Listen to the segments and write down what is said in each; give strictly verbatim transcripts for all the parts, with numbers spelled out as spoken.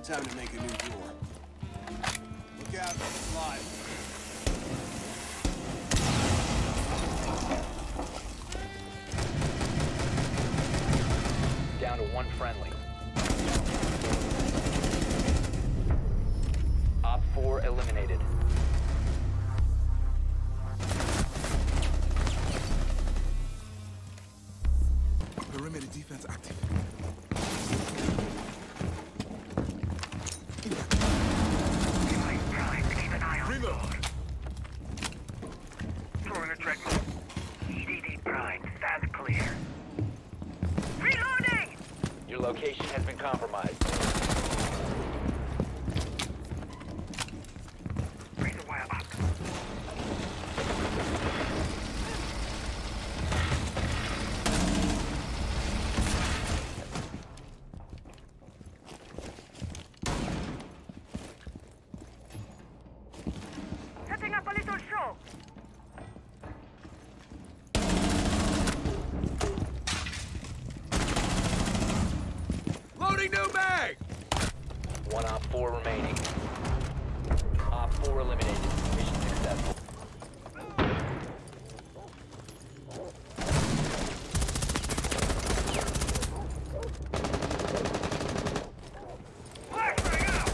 Time to make a new door. Look out, slide. Down to one friendly. Op four eliminated. Perimeter defense active. Keep an eye on the door. Throwing a treadmill. E D D prime. Stand clear. Reloading! Your location has been compromised. Razor wire up. Setting up a little show. Loading new mag! One Op four remaining. Op four eliminated. Mission successful. Flashbang out!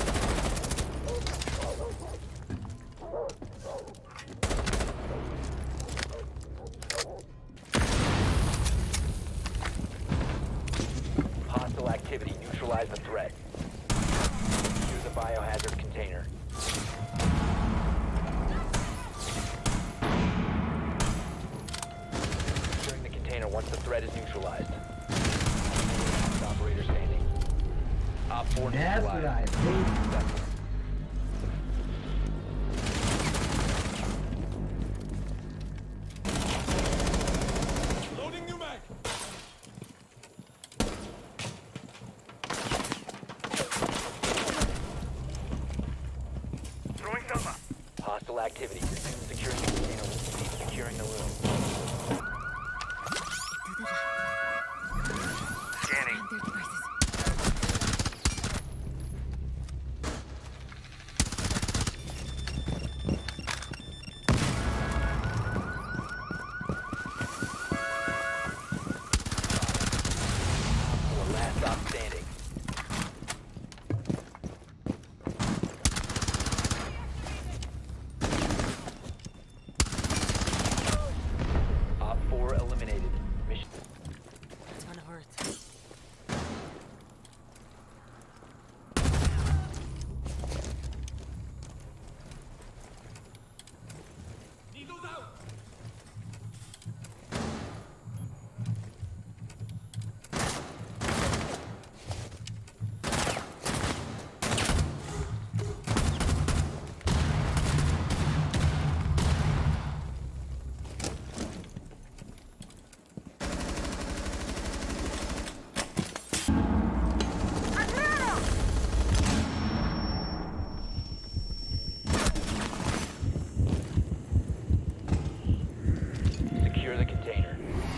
Hostile activity. Neutralize the threat. Use the biohazard container. Securing the container once the threat is neutralized. Operator standing. Op four That's what I neutralized. think. Loading new mag! Throwing Selma. Hostile activity. Resume securing the container. Cease securing the room. Scanning. Or last stop standing. Op four eliminated. Mission. It's gonna hurt. Needles out! Secure the container.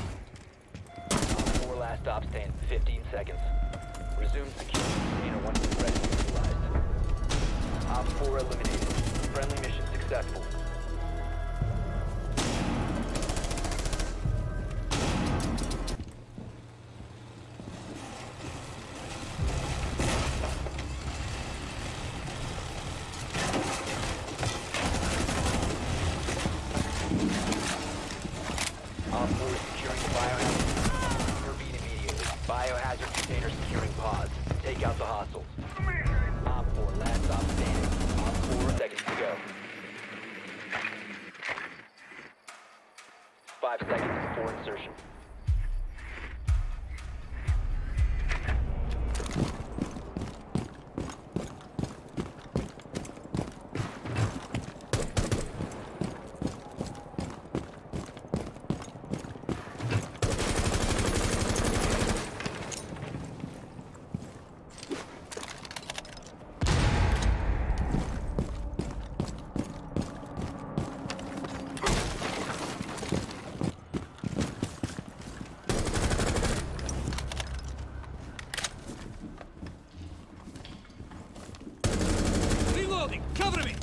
Four last stop stand. fifteen seconds. Resume securing the container once the threat is neutralized. Op four eliminated. Friendly mission successful. Op four is securing the biohazard. Intervene immediately. Biohazard container securing pods. Take out the hostiles. Op four, last stop standing. Op four, seconds to go. Five seconds before insertion. Reloading! Cover me!